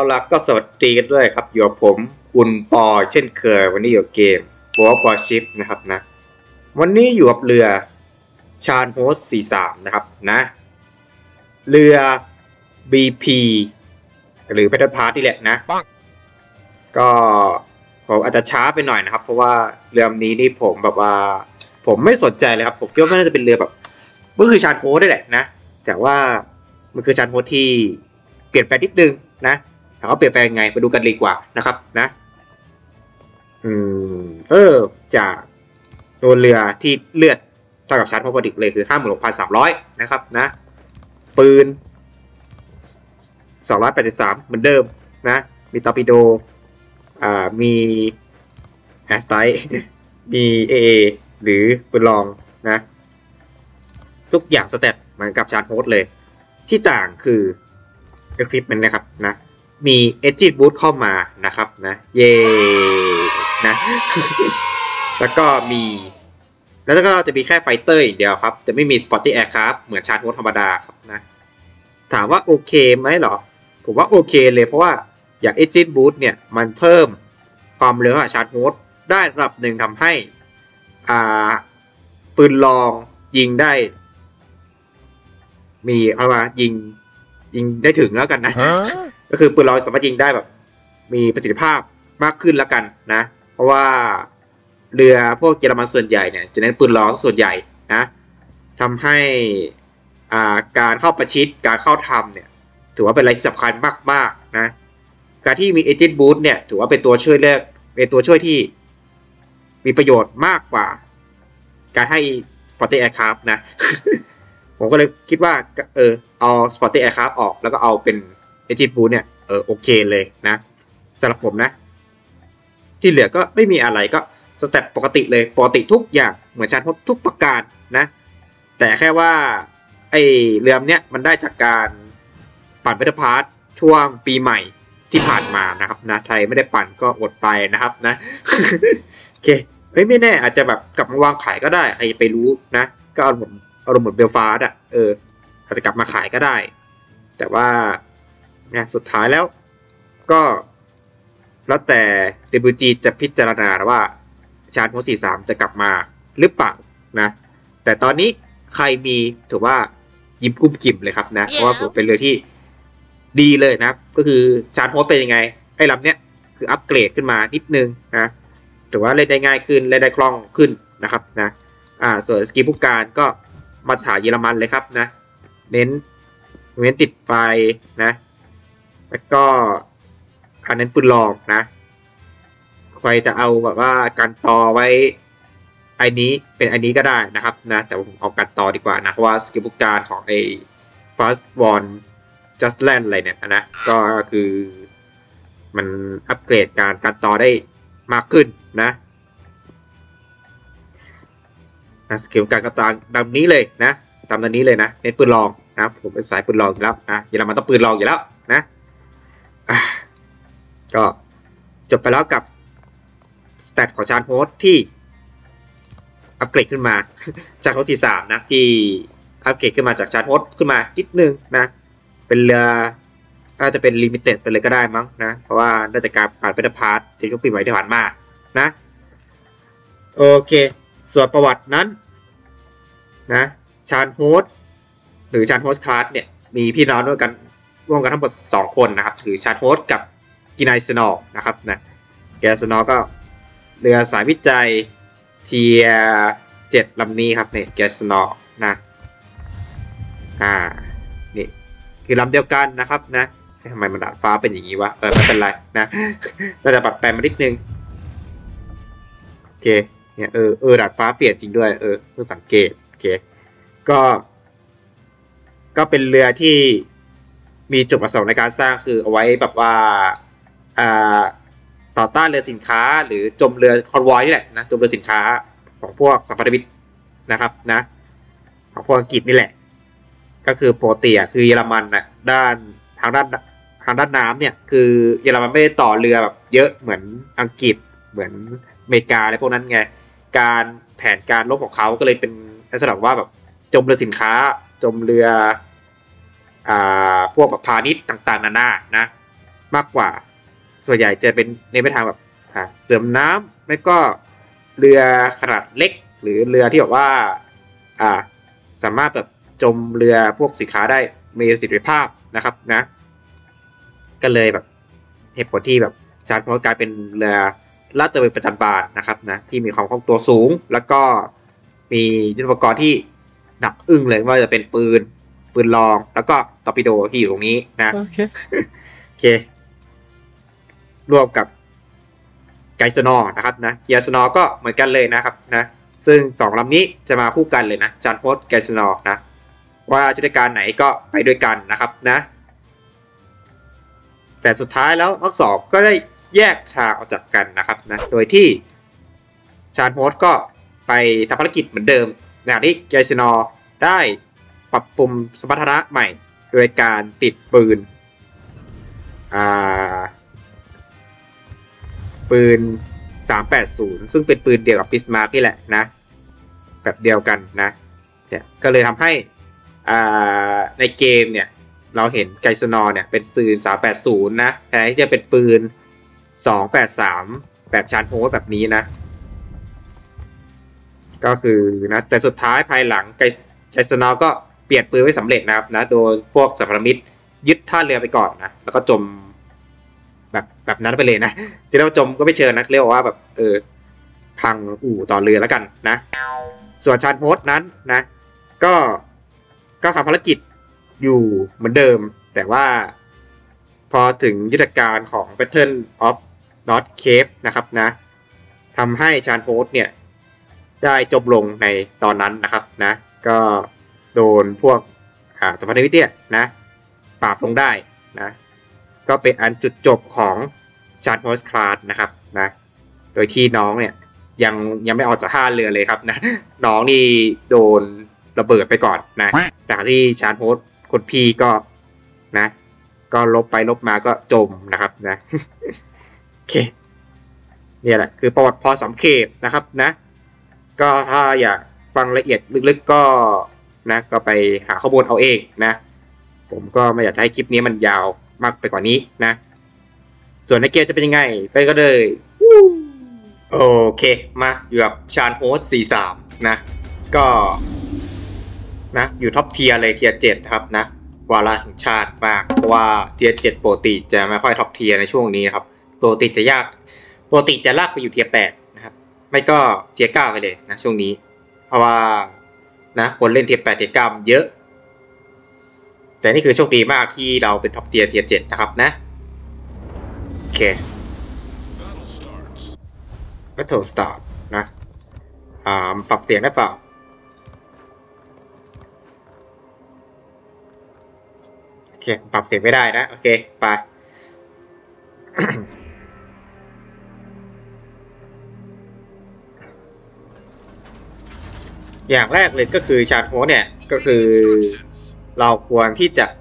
ล่ะก็สวัสดีกันด้วยครับอยู่กับผมคุณปอเช่นเคยวันนี้อยู่เกมวอร์ชิปนะครับนะวันนี้อยู่กับเรือชาญโฮส43นะครับนะเรือ BP หรือแพทเทิร์นพาร์ทนี่แหละนะก็ผมอาจจะช้าไปหน่อยนะครับเพราะว่าเรือลำนี้นี่ผมแบบว่าผมไม่สนใจเลยครับผมคิดว่าน่าจะเป็นเรือแบบมันคือชาญโฮสได้แหละนะแต่ว่ามันคือชาญโฮสที่เปลี่ยนแปลงนิดนึงนะถามว่าเปลี่ยนแปลงไงไปดูกันเลยกว่านะครับนะจากตัวเรือที่เลือดเท่ากับชาร์จพอพอดิกเลยคือ 56,300 นะครับนะปืน283เหมือนเดิมนะมีตอร์ปิโดมีแอสไตมีเอหรือปืนลองนะทุกอย่างสเตตเหมือนกับชาร์จโฮสเลยที่ต่างคือEquipmentนะครับนะมีเอจิตบูทเข้ามานะครับนะเย่นะ แล้วก็จะมีแค่ไฟเตอร์อย่างเดียวครับจะไม่มีสปอตตี้แอร์คราฟเหมือนชาร์จโฮสธรรมดาครับนะถามว่าโอเคไหมหรอผมว่าโอเคเลยเพราะว่าอย่างเอจิตบูทเนี่ยมันเพิ่มความเร็วของชาร์จโฮสได้ระดับหนึ่งทำให้ปืนลองยิงได้มีเอามายิงได้ถึงแล้วกันนะ ก็คือปืนเราสามารถยิงได้แบบมีประสิทธิภาพมากขึ้นแล้วกันนะเพราะว่าเรือพวกเยอรมันส่วนใหญ่เนี่ยจะเน้นปืนล้อส่วนใหญ่นะทำให้การเข้าประชิดการเข้าทำเนี่ยถือว่าเป็นอะไรที่สำคัญมากๆนะการที่มีเอเจนต์บูทเนี่ยถือว่าเป็นตัวช่วยที่มีประโยชน์มากกว่าการให้ปอร์ตแอร์คราฟนะ ผมก็เลยคิดว่าเอาสปอร์ตแอร์คราฟออกแล้วก็เอาเป็นเอจิตบูเนี่ยโอเคเลยนะสำหรับผมนะที่เหลือก็ไม่มีอะไรก็สเต็ปปกติเลยปกติทุกอย่างเหมือนชาร์จทุกประการนะแต่แค่ว่าไอเรือเนี้ยมันได้จากการปั่นเบต้าพาร์ทช่วงปีใหม่ที่ผ่านมานะครับนะไทยไม่ได้ปั่นก็อดไปนะครับนะ โอเคไม่แน่อาจจะแบบกลับมาวางขายก็ได้ใครไปรู้นะก็เอาเหมือนเบลฟาสต์อาจจะกลับมาขายก็ได้แต่ว่าเนี่ยสุดท้ายแล้วก็แล้วแต่ WG จะพิจารณาว่าชาร์จโฮส43จะกลับมาหรือเปล่านะแต่ตอนนี้ใครมีถือว่ายิ้มกุ้มกิ่มเลยครับนะเพราะว่าผมเป็นเรือที่ดีเลยนะก็คือชาร์จโฮสเป็นยังไงไอ้ลำเนี้ยคืออัปเกรดขึ้นมานิดนึงนะถือว่าเล่นได้ง่ายขึ้นเล่นได้คล่องขึ้นนะครับนะส่วนสกีผู้การก็มาตรฐานเยอรมันเลยครับนะเน้นติดไฟนะแล้วก็เน้นปืนลองนะใครจะเอาแบบว่าการต่อไว้ไอ้นี้เป็นอันนี้ก็ได้นะครับนะแต่ผมเอาการต่อดีกว่านะเพราะว่าสกิลผู้การของไอ้ Fast One Just Land อะไรเนี่ยนะก็คือมันอัปเกรดการต่อได้มากขึ้นนะสกิลการกระตางดังนี้เลยนะตามนี้เลยนะเน้นปืนลองนะผมเป็นสายปืนลองอยู่แล้วนะเยอรมันต้องปืนลองอยู่แล้วนะก็จบไปแล้วกับสเตตของชาร์จโฮสที่อัปเกรดขึ้นมาชาร์จโฮส43นะที่อัปเกรดขึ้นมาจากชาร์จโฮสขึ้นมานิดนึงนะเป็นเรือน่าจะเป็นลิมิเต็ดไปเลยก็ได้มั้งนะเพราะว่าน่าจะการผ่านเบต้าพาร์ทที่ช่วงปีใหม่ที่ผ่านมานะโอเคส่วนประวัตินั้นนะชาร์จโฮสหรือชาร์จโฮสคลาสเนี่ยมีพี่น้องร่วมกันทั้งหมด2คนนะครับคือชาร์จโฮสกับกินไนสนอลนะครับนะแกสนอลก็เรือสายวิจัยเทีย7ลำนี้ครับเนี่ยแกสนอลนะนี่คือลำเดียวกันนะครับนะทำไมมันดาดฟ้าเป็นอย่างนี้วะไม่เป็นไรนะเราจะปรับแปลงมานิดนึงโอเคเนี่ยดาดฟ้าเปลี่ยนจริงด้วยเพิ่งสังเกตโอเคก็เป็นเรือที่มีจุดประสงค์ในการสร้างคือเอาไว้แบบว่าต่อต้านเรือสินค้าหรือจมเรือคอนวอยนี่แหละนะจมเรือสินค้าของพวกสัมพันธมิตรนะครับนะของพวกอังกฤษนี่แหละก็คือปกติคือเยอรมันนะทางด้านน้ำเนี่ยคือเยอรมันไม่ได้ต่อเรือแบบเยอะเหมือนอังกฤษเหมือนอเมริกาอะไรพวกนั้นไงแผนการรบของเขาก็เลยเป็นลักษณะว่าแบบจมเรือสินค้าจมเรือพวกแบบพาณิชย์ต่างๆนานานะมากกว่าส่วนใหญ่จะเป็นในไปทางแบบเรือน้ำไม่ก็เรือขนาดเล็กหรือเรือที่แบบว่าสามารถแบบจมเรือพวกสินค้าได้มีประสิทธิภาพนะครับนะก็เลยแบบเหตุผลที่แบบชาร์จพอร์ตกลายเป็นเรือลาดตระเวนประจันบานนะครับนะที่มีความคล่องตัวสูงแล้วก็มียุทโธปกรณ์ที่หนักอึ้งเลยว่าจะเป็นปืนรองแล้วก็ตอร์ปิโดที่อยู่ตรงนี้นะโอเครวมกับไกสนอนะครับนะเกียร์สนอก็เหมือนกันเลยนะครับนะซึ่ง2ลำนี้จะมาคู่กันเลยนะจานโฮสไกสนอนะว่าจะได้การไหนก็ไปด้วยกันนะครับนะแต่สุดท้ายแล้วทั้งสองก็ได้แยกทางออกจากกันนะครับนะโดยที่จานโฮสก็ไปทำภารกิจเหมือนเดิมในขณะที่ไกสนอได้ปรับปรุงสมรรถนะใหม่โดยการติดปืน380ซึ่งเป็นปืนเดียวกับบิสมาร์กนี่แหละนะแบบเดียวกันนะเนี่ยก็เลยทำให้ในเกมเนี่ยเราเห็นไกสนอเนี่ยเป็นปืน380นะแทนที่จะเป็นปืน283แบบชาร์จโฮสแบบนี้นะก็คือนะแต่สุดท้ายภายหลังไกสนอก็เปลี่ยนปืนไว้สำเร็จนะครับนะโดยพวกสัมพันธมิตรยึดท่าเรือไปก่อนนะแล้วก็จมแบบนั้นไปเลยนะที่เราจมก็ไม่เชิญนะเรียกว่าแบบพังอู่ต่อเรือแล้วกันนะส่วนชาร์จโฮสนั้นนะก็ทำภารกิจอยู่เหมือนเดิมแต่ว่าพอถึงยุทธการของ Battle of North Cape นะครับนะทำให้ชาร์จโฮสเนี่ยได้จบลงในตอนนั้นนะครับนะก็โดนพวกสัมพันธมิตรเนี่ยนะปราบลงได้นะก็เป็นอันจุดจบของชาร์จโฮสคลาสนะครับนะโดยที่น้องเนี่ยยังไม่ออกจากท่าเรือเลยครับนะน้องนี่โดนระเบิดไปก่อนนะจากที่ชาร์จโฮสคนพี่ก็นะก็ลบไปลบมาก็จมนะครับนะโอเคนี่แหละคือประวัติพอสำเขปนะครับนะก็ถ้าอยากฟังละเอียดลึกๆก็นะก็ไปหาข้อมูลเอาเองนะผมก็ไม่อยากให้คลิปนี้มันยาวมากไปกว่านี้นะส่วนในเกมจะเป็นยังไงไปก็เลยโอเคมาอยู่กับชาร์จโฮส43นะก็นะอยู่ท็อปเทียร์เลยเทียร์7ครับนะวาระแห่งชาติมากเพราะว่าเทียร์7ปกติจะไม่ค่อยท็อปเทียร์ในช่วงนี้ครับปกติจะลากไปอยู่เทียร์8นะครับไม่ก็เทียร์9ไปเลยนะช่วงนี้เพราะว่านะคนเล่นเทียร์8เทียร์9เยอะแต่นี่คือโชคดีมากที่เราเป็นท็อปเทียร์7นะครับนะโอเค Battle Start นะปรับเสียงได้เปล่าโอเคปรับเสียงไม่ได้นะโอเคไป อย่างแรกเลยก็คือชาร์จโฮสเนี่ยก็คือเราควรที่จะ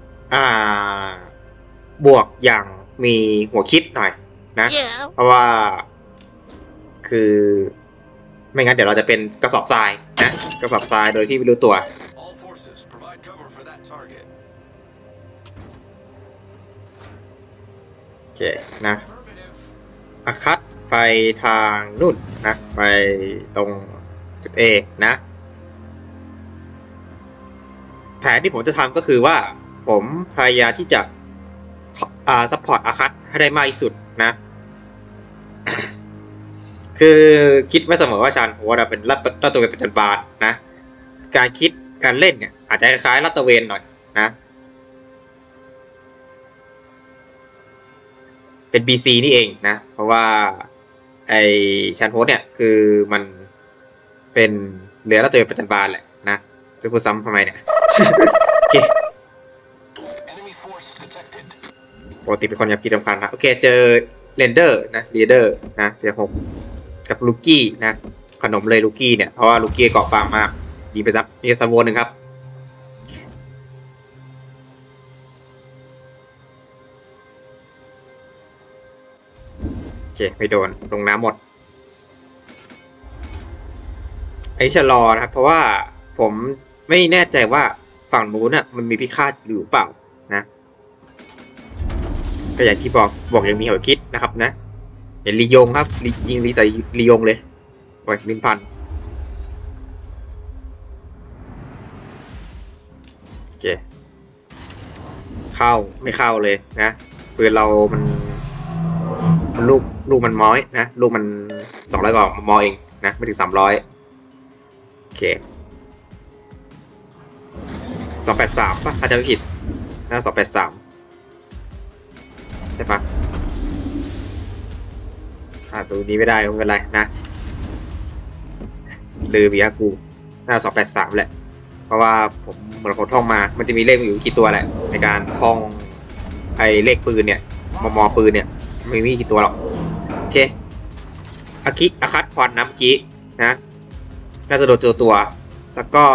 บวกอย่างมีหัวคิดหน่อยนะ เพราะว่าคือไม่งั้นเดี๋ยวเราจะเป็นกระสอบทรายนะกระสอบทรายโดยที่ไม่รู้ตัวโอเคนะอาคัตไปทางนู่นนะไปตรงจุด A นะแผนที่ผมจะทำก็คือว่าผมพยายามที่จะซัพพอร์ตอาคัตให้ได้มากที่สุดนะคือคิดไว้เสมอว่าชาญโฮสเป็นลาดตระเวนประจันบานนะการคิดการเล่นเนี่ยอาจจะคล้ายๆลาดตระเวนหน่อยนะเป็น BC นี่เองนะเพราะว่าไอชาญโฮสเนี่ยคือมันเป็นเรือลาดตระเวนประจันบานแหละนะจะพูดซ้ำทำไมเนี่ยโอเคปกติเป็นคนอยากกินรำคาญนะโอเคเจอเรนเดอร์นะลีเดอร์นะเจอ6กับลูกี้นะขนมเลยลูกี้เนี่ยเพราะว่าลูกี้เกาะบางมากยิงไปซับมีซัมโวนหนึ่งครับโอเคไม่โดนลงน้ำหมดไอ้ชะลอนะครับเพราะว่าผมไม่แน่ใจว่าฝั่งนู้นน่ะมันมีพิฆาตอยู่เปล่านะก็อย่างที่บอกยังมีหัวคิดนะครับนะเห็นลียงครับยิงใส่ลียงเลยโอ้ย1,000โอเคเข้าไม่เข้าเลยนะปืนเรามันลูกมันม้อยนะลูกมัน200กว่ามอเองนะไม่ถึง300โอเค283ป่ะถ้าจะไม่ผิดนะ283ใช่ปะตัวนี้ไม่ได้ไม่เป็นไรนะลืมอีกกูน่า283แหละเพราะว่าผมเหมือนผมท่องมามันจะมีเลขอยู่กี่ตัวแหละในการท่องไอ้เลขปืนเนี่ยมอปืนเนี่ยไม่มีกี่ตัวหรอกโอเคอาคัดควันน้ำเมื่อกี้นะน่าจะโดนตัวแล้วก็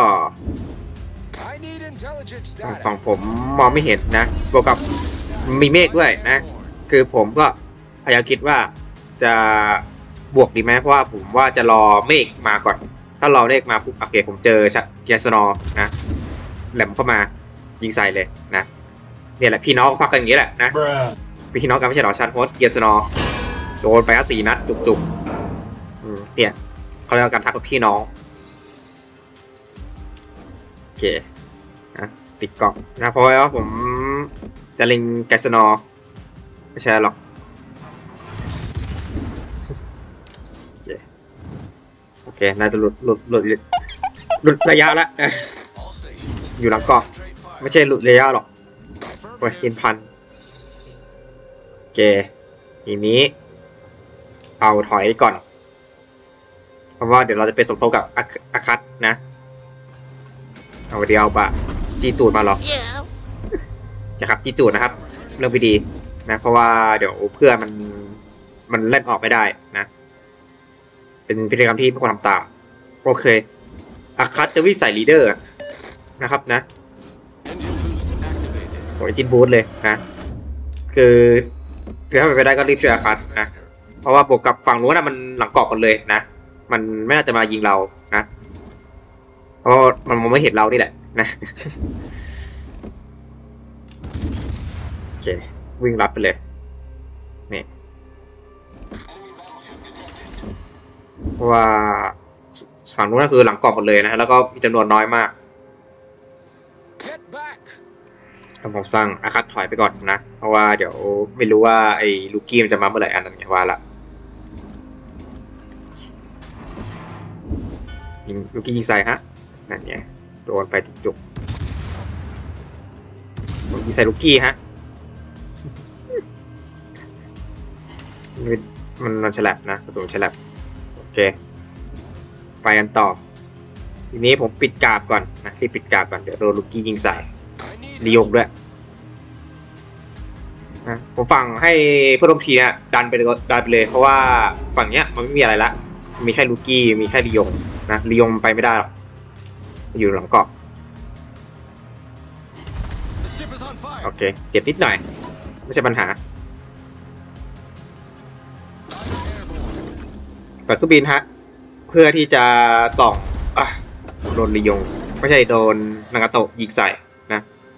ฝั่งผมมองไม่เห็นนะบวกกับมีเมฆด้วยนะคือผมก็พยายามคิดว่าจะบวกดีไหมเพราะว่าผมว่าจะรอเมฆมาก่อนถ้ารอเมฆมาปุ๊บโอเคผมเจอเกียร์สนอนะแหลมเข้ามายิงใส่เลยนะเนี่ยแหละพี่น้องพักกันอย่างนี้แหละนะพี่น้องกันไม่ใช่หรอชันโฮสเกียร์สนอโดนไป4 นัดจุกเนี่ยเขาเรียกการทักกับพี่น้องโอเคนะติดกล่องนะเพราะว่าผมจะเล็งแกสนอไม่ใช่หรอกโอเคน่าจะหลุดระยะแล้วอยู่หลังเกาะไม่ใช่หลุดระยะหรอกโอ้ย1,000โอเคทีนี้เอาถอยก่อนเพราะว่าเดี๋ยวเราจะไปสมทบกับอาคัตนะเอาเดียวบะจีตูดมาหรอจะครับจีตูดนะครับเรื่องไม่ดีนะเพราะว่าเดี๋ยวเพื่อนมันเล่นออกไม่ได้นะเป็นพฤติกรรมที่ไม่ควรทำตามโอเคอาคัตจะวิ่งใส่ลีดเดอร์นะครับนะโอ้ยจินบูทเลยนะคือถ้าเป็นไปได้ก็รีบช่วยอาคัตนะเพราะว่าบวกกับฝั่งนู้นนะมันหลังเกาะกันเลยนะมันไม่น่าจะมายิงเรานะเพราะมันมองไม่เห็นเรานี่แหละนะโอเควิ่งรับไปเลยนี่เพราะว่าฝั่งนู้นก็คือหลังเกาะหมดเลยนะแล้วก็มีจำนวนน้อยมากผมสั่งอาคัตถอยไปก่อนนะเพราะว่าเดี๋ยวไม่รู้ว่าไอ้ลูกี้มันจะมาเมื่อไหร่อันนั้นไงว่าละยิงลูกี้ยิงใส่ฮะนั่นไงโดนไปจุกยิงใส่ลูกี้ฮะมันฉลับนะกระสุนฉลับโอเคไปกันต่อทีนี้ผมปิดกราบก่อนนะที่ปิดกราบก่อนเดี๋ยวโดนลูกี้ยิงใส่ลียงด้วยนะผมฝั่งให้เพื่อนร่วมทีมเนี่ยดันไปเลยเพราะว่าฝั่งเนี้ยมันไม่มีอะไรละมีแค่ลูกี้มีแค่ลียงนะลียงไปไม่ได้หรอกอยู่หลังเกาะโอเคเจ็บนิดหน่อยไม่ใช่ปัญหาเปิดเครื่องบินฮะเพื่อที่จะส่องโดนลียงไม่ใช่โดนนางาโตะยิงใส่นะ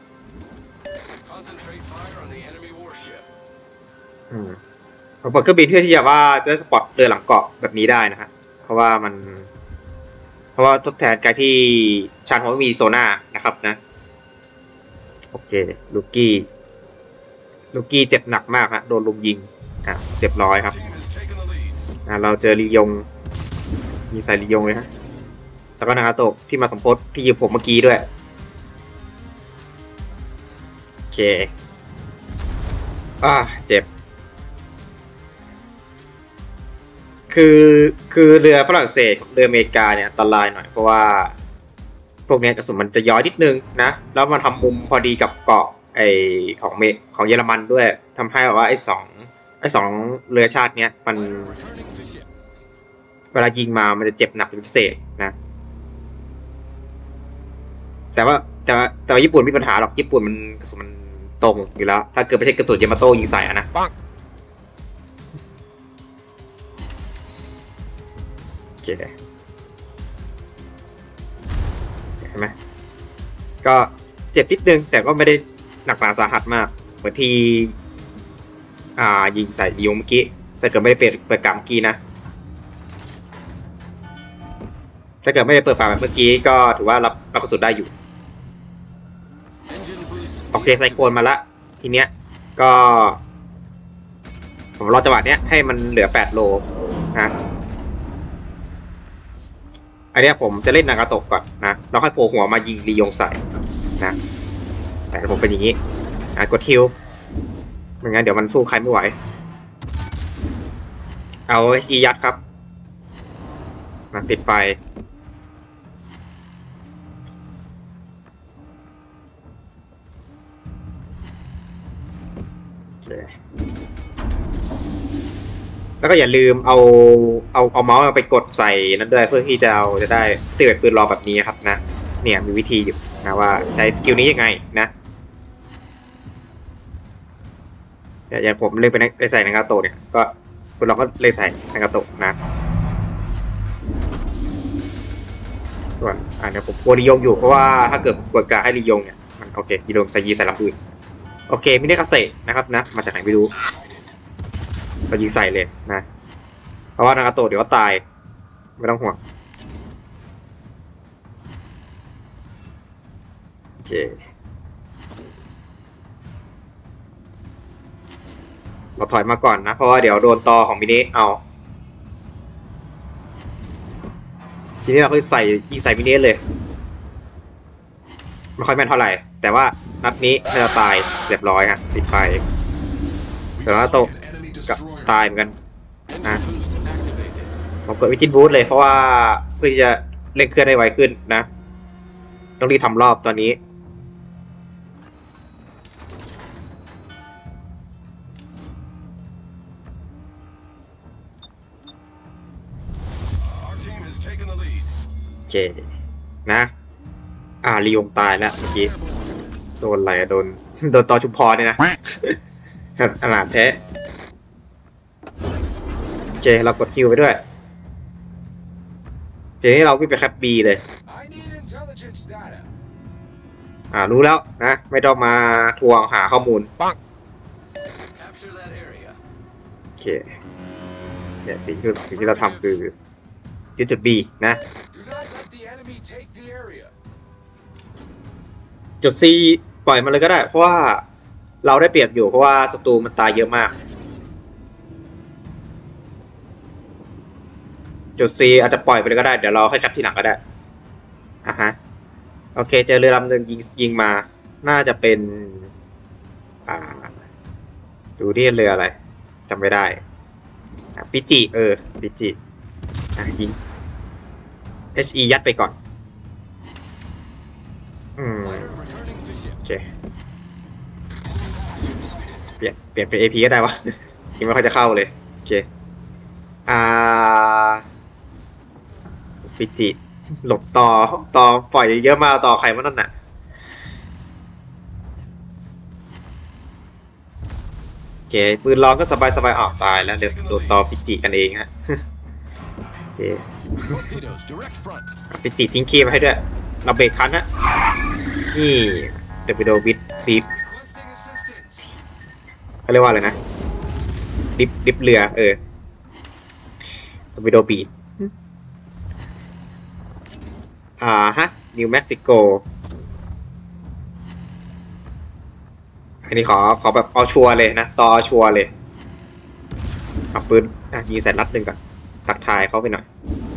เปิดเครื่องบินเพื่อที่จะว่าจะสปอตเรือหลังเกาะแบบนี้ได้นะฮะเพราะว่าทดแทนการที่ชานเขาไม่มีโซน่านะครับนะโอเคลูกี้เจ็บหนักมากฮะโดนลุมยิงเรียบร้อยครับเราเจอลียงยิงใส่ลียงเลยฮะแล้วก็นางาโตะที่มาสมทบที่ยิงผมเมื่อกี้ด้วยโอเคเจ็บคือเรือฝรั่งเศสเรืออเมริกาเนี่ยอันตรายหน่อยเพราะว่าพวกนี้กระสุนมันจะย้อยนิดนึงนะแล้วมันทำมุมพอดีกับเกาะของเยอรมันด้วยทำให้แบบว่าไอ้สองเรือชาติเนี้ยมันเวลายิงมามันจะเจ็บหนักเป็นพิเศษนะแต่ว่าญี่ปุ่นไม่มีปัญหาหรอกญี่ปุ่นมันกระสุนมันตรงอยู่แล้วถ้าเกิดไม่ใช่กระสุนยามาโต้ยิงใส่นะโอเคเห็นไหมก็เจ็บนิดนึงแต่ก็ไม่ได้หนักหนาสาหัสมากเหมือนที่ยิงใส่ยิงเมื่อกี้ถ้าเกิดไม่ได้เปิดกำเมื่อกี้นะถ้าเกิดไม่ได้เปิดฝาแบบเมื่อกี้ก็ถือว่ารับกระสุนได้อยู่โอเคไซโคนมาละทีเนี้ยก็ผมรอจังหวะเนี้ยให้มันเหลือ8โลนะอันนี้ผมจะเล่นนากาโตะก่อนนะแล้วค่อยโผล่หัวมายิงลียงใส่นะแต่ผมเป็นอย่างนี้กดฮิลไม่งั้นเดี๋ยวมันสู้ใครไม่ไหวเอา HE ยัดครับนะติดไฟแล้วก็อย่าลืมเอาเมาส์ไปกดใส่นั้นด้วยเพื่อที่จะได้เตือนปืนรอแบบนี้ครับนะเนี่ยมีวิธีอยู่นะว่าใช้สกิลนี้ยังไงนะอย่างผมเล่นไปใส่นากาโตะเนี่ยก็คุณเราก็เลยใส่นากาโตะนะส่วนเนี่ยผมกลัวลียงอยู่เพราะว่าถ้าเกิดกดกะให้ลียงเนี่ยมันโอเคลียงใส่ใส่ลำปืนโอเคไม่ได้คาเซ่นะครับนะมาจากไหนไม่รู้เรายิงใส่เลยนะเพราะว่านากาโตะเดี๋ยวก็ตายไม่ต้องห่วงโอเคเราถอยมาก่อนนะเพราะว่าเดี๋ยวโดนตอของมินิเอาทีนี้เราก็ยิงใส่มินิเลยไม่ค่อยแม่นเท่าไหร่แต่ว่านัดนี้เราตายเรียบร้อยฮะติดไฟแต่ว่าโตกับตายเหมือนกันนะผมกดวิจิตบูทเลยเพราะว่าเพื่อที่จะเร่งเคลื่อนได้ไวขึ้นนะต้องรีบทำรอบตอนนี้โอเคนะลียงตายแล้วเมื่อกี้โดนอะไรโดนตอชุมพรเนี่ยนะครับอนาถแท้โอเคเรากดคิวไปด้วยทีนี้เราวิ่งไปแคปบีเลยรู้แล้วนะไม่ต้องมาทวงหาข้อมูลโอเคเนี่ยสิ่งที่เราทำคือยึดจุด B นะจุด C ปล่อยมันเลยก็ได้เพราะว่าเราได้เปรียบอยู่เพราะว่าศัตรูมันตายเยอะมากจุด C อาจจะปล่อยไปเลยก็ได้เดี๋ยวเราค่อยแคปทีหลังก็ได้ฮะโอเคเจอเรือลำหนึ่งยิงมาน่าจะเป็นดูนี่เรืออะไรจำไม่ได้ปิจิปิจิยิง HE ยัดไปก่อนโอเคเปลี่ยนเป็น AP ก็ได้วะยังไม่ค่อยจะเข้าเลยโอเคปิจิหลบต่อปล่อยเยอะมากต่อใครวะนั่นน่ะโอเคปืนร้อนก็สบายออกตายแล้วเดี๋ยวโดนต่อปิจิกันเองฮะโอเคปิจิทิ้งคีย์มาให้ด้วยเราเบรกคันนะนี่เดี๋ยวไปโดนบีบเขาเรียกว่าอะไรนะดิบเรือตัวไปโดนบีบนิวเม็กซิโกอันนี้ขอแบบเอาชัวร์เลยนะต่อชัวร์เลยเอาปืนยิงใส่นัดหนึ่งก่อนทักทายเขาไปหน่อย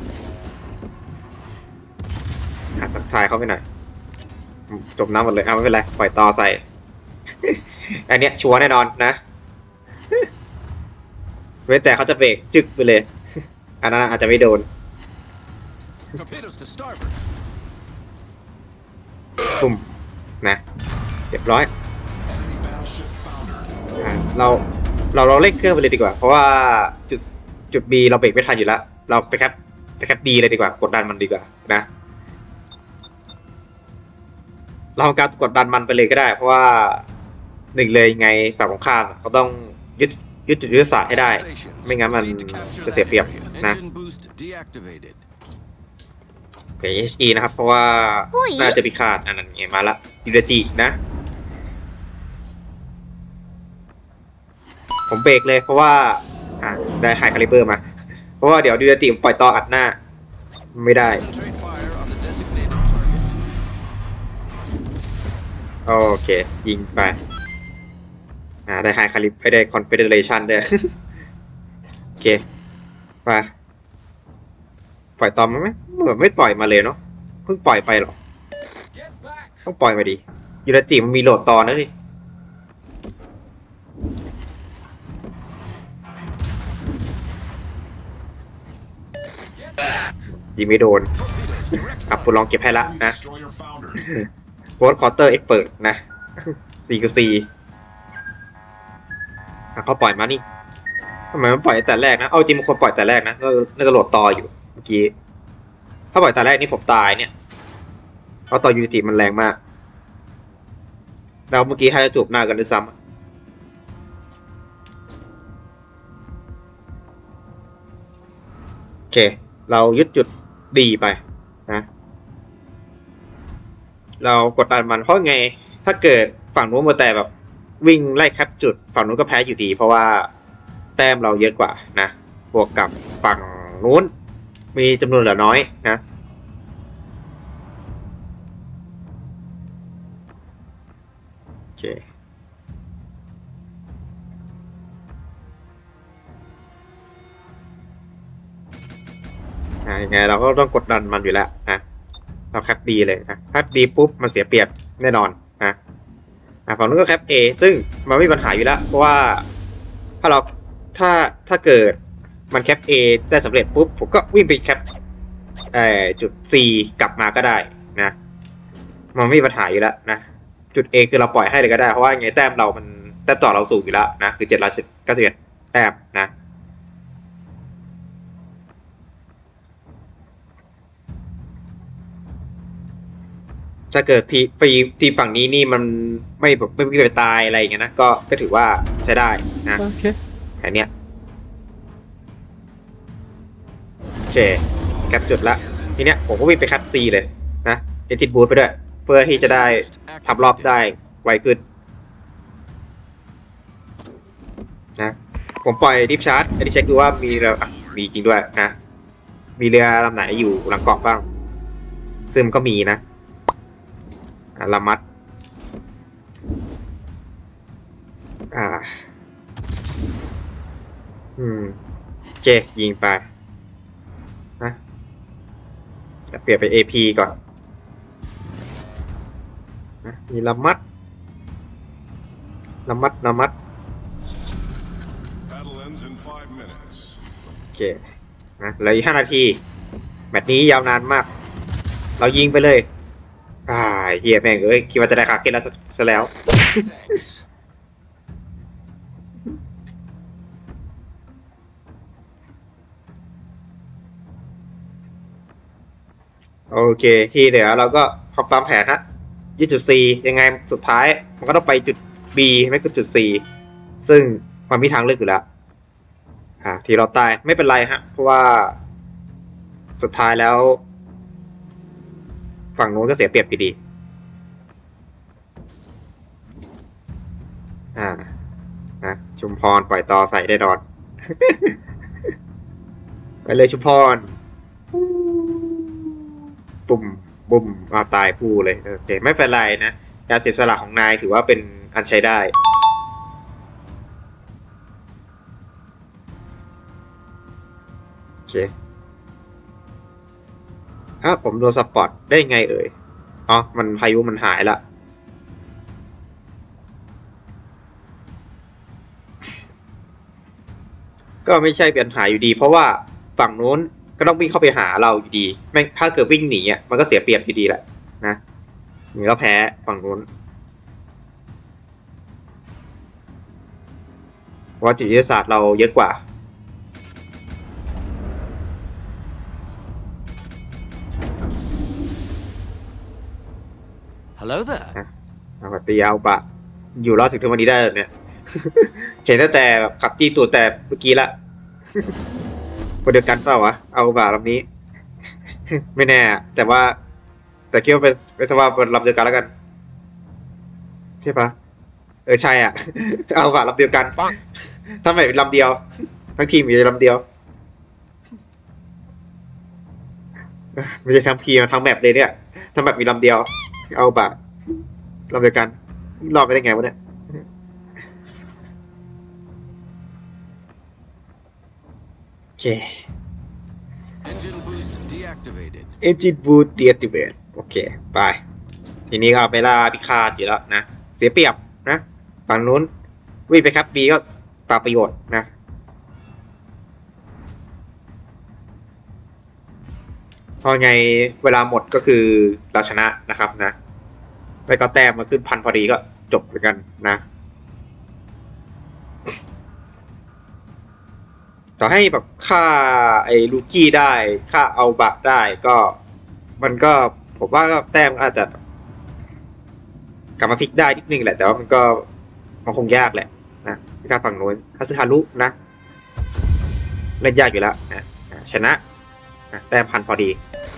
สักทายเขาไปหน่อยจมน้ำหมดเลยไม่เป็นไรปล่อยต่อใส่ อันเนี้ยชัวร์แน่นอนนะเว้นแต่เขาจะเบรกจึกไปเลยอันนั้นอาจจะไม่โดนปุ่มนะเรียบร้อยเราเล่นเครื่องไปเลยดีกว่าเพราะว่าจุด B เราเบรกไม่ทันอยู่แล้วเราไปแคป D เลยดีกว่ากดดันมันดีกว่านะเราทำการกดดันมันไปเลยก็ได้เพราะว่าหนึ่งเลยไงฝั่งของข้ามเขาต้องยึดจุดยุทธศาสตร์ให้ได้ไม่งั้นมันจะเสียเปรียบนะHE นะครับเพราะว่าน่าจะพิฆาตอันนั้นไงมาละยูเรจินะผมเบรกเลยเพราะว่าได้ไฮคาลิเบอร์มาเพราะว่าเดี๋ยวดูดาจิปล่อยต่ออัดหน้าไม่ได้โอเคยิงไปได้ไฮคาลิไม่ได้คอนเฟเดเรชันด้วยโอเคไปปล่อยต่อมาไหมเหมือนไม่ปล่อยมาเลยเนาะเพิ่งปล่อยไปหรอต้องปล่อยมาดิยูดาจิมันมีโหลดต่อนะสิยิงไม่โดนคุณลองเก็บให้ละนะโค้ดคอร์เตอร์เอ็กเปิดนะ4 เขาปล่อยมานี่ทำไมมันปล่อยแต่แรกนะเอาจริงมันควรปล่อยแต่แรกนะน่าจะโหลดต่ออยู่เมื่อกี้ถ้าปล่อยแต่แรกนี่ผมตายเนี่ยเพราะต่อยูนิติมันแรงมากแล้วเมื่อกี้ให้จูบหน้ากันด้วยซ้ำโอเคเรายึดจุดดีไปนะเรากดดันมันเพราะไงถ้าเกิดฝั่งนู้นมาแต่แบบวิ่งไล่แคปจุดฝั่งนู้นก็แพ้อยู่ดีเพราะว่าแต้มเราเยอะกว่านะบวกกับฝั่งนู้นมีจำนวนเหลือน้อยนะโอเคยังไงเราก็ต้องกดดันมันอยู่แล้วนะเราแคปดีเลยนะแคปดีปุ๊บมันเสียเปรียบแน่นอนนะฝั่งนู้นก็แคป A ซึ่งมันไม่มีปัญหาอยู่แล้วเพราะว่าถ้าเราถ้าเกิดมันแคป A ได้สำเร็จปุ๊บผมก็วิ่งไปแคปจุด C กลับมาก็ได้นะมันไม่มีปัญหาอยู่แล้วนะจุด A คือเราปล่อยให้เลยก็ได้เพราะว่าไงแต้มเรามันแต้มต่อเราสูงอยู่แล้วนะคือ791แต้มนะถ้าเกิดทีฝั่งนี้นี่มันไม่แบบไม่ไปตายอะไรอย่างเงี้ยนะก็ถือว่าใช้ได้นะแค่นี้โอเคแคปจุดละทีเนี้ยผมก็วิ่งไปแคป C เลยนะเอทิดบูทไปด้วยเพื่อที่จะได้ทำรอบได้ไวขึ้นนะผมปล่อยดิฟชาร์จอันนี้เช็คดูว่ามีเรือมีจริงด้วยนะมีเรือลำไหนอยู่หลังเกาะบ้างซึ่งก็มีนะลามัดเจยิงไปนะจะเปลี่ยนไป AP ก่อนนะมีลามัดโอเคนะเหลืออีก5 นาทีแมตช์นี้ยาวนานมากเรายิงไปเลยเฮียแม่งคิดว่าจะได้คาเคนแล้วซะแล้วโอเคที่เหลือเราก็ทำตามแผนนะยึดจุด C ยังไงสุดท้ายมันก็ต้องไปจุด B ไม่ก็จุด C ซึ่งมันมีทางเลือกอยู่แล้วที่เราตายไม่เป็นไรฮะเพราะว่าสุดท้ายแล้วฝั่งโน้นก็เสียเปรียบอยู่ดีนะชุมพรปล่อยต่อใส่ได้นอน ไปเลยชุมพรปุ่มบุ่มตายผู้เลยโอเคไม่เป็นไรนะการเสียสละของนายถือว่าเป็นอันใช้ได้โอเคผมโดนสปอตได้ไงมันพายุมันหายละก็ไม่ใช่ปัญหาอยู่ดีเพราะว่าฝั่งนู้นก็ต้องวิ่งเข้าไปหาเราอยู่ดีไม่ถ้าเกิดวิ่งหนีมันก็เสียเปรียบอยู่ดีแหละนะมันก็แพ้ฝั่งนู้นเพราะจิตวิทยาศาสตร์เราเยอะกว่าฮัลโหลเด้อตีเอาปะอยู่รอดถึงวันนี้ได้เลยเนี่ย เห็นตั้งแต่แบบขับจี้ตัวแต่เมื่อกี้ละคนเดียวกันเปล่าวะเอาบ่าลำนี้ ไม่แน่แต่คิดว่าเป็นสภาพลำเดียวกันแล้วกันใช่ปะใช่อ่ะ เอาบ่าลำเดียวกันทำแบบลำเดียวทั้งทีมมีลำเดียวไม่ใช่ทั้งทีมทั้งแบบเลยเนี่ยทำแบบมีลำเดียวเอาแบบลำเดียวกันรอดไปได้ไงวะเนี่ยโอเค Engine boost deactivated. Engine Boost Deactivate โอเคไปทีนี้ก็ไปล่าพิฆาตอยู่แล้วนะเสียเปรียบนะฝั่งนู้นวิ่งไปครับบีก็ปราประโยชน์นะเพราะไงเวลาหมดก็คือเราชนะนะครับนะไปก็แต้มมาขึ้นพันพอดีก็จบเหมือนกันนะต่อให้แบบค่าไอ้ลูกี้ได้ค่าเอาบะได้ก็มันก็ผมว่าก็แต้มอาจจะกลับมาพลิกได้นิดนึงแหละแต่ว่ามันคงยากแหละนะค่าฝั่งโน้นฮัสฮารุนะเล่นยากอยู่แล้วนะชนะแต้มพันพอดี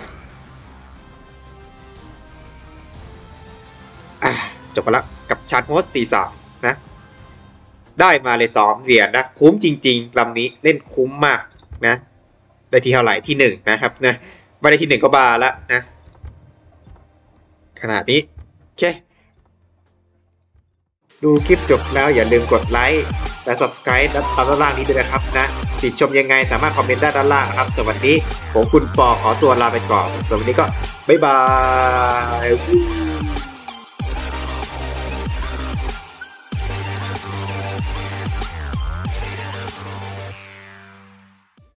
จบไปแล้วกับชาร์จโฮส43นะได้มาเลย2 เหรียญนะคุ้มจริงๆลำนี้เล่นคุ้มมากนะได้ที่เท่าไหร่ที่1นะครับนะไม่ได้ที่1ก็บาแล้วนะขนาดนี้โอเคดูคลิปจบแล้วอย่าลืมกดไลค์และ subscribe ด้านล่างนี้ด้วยนะครับนะติชมยังไงสามารถคอมเมนต์ด้านล่างนะครับสวัสดีผมคุณปอขอตัวลาไปก่อนสวัสดีก็บ๊ายบาย